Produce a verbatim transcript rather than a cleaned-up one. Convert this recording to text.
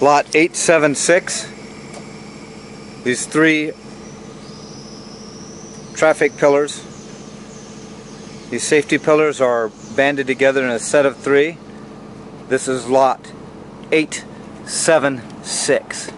lot eight seven six. These three traffic pillars. These safety pillars are banded together in a set of three. This is lot eight seven six.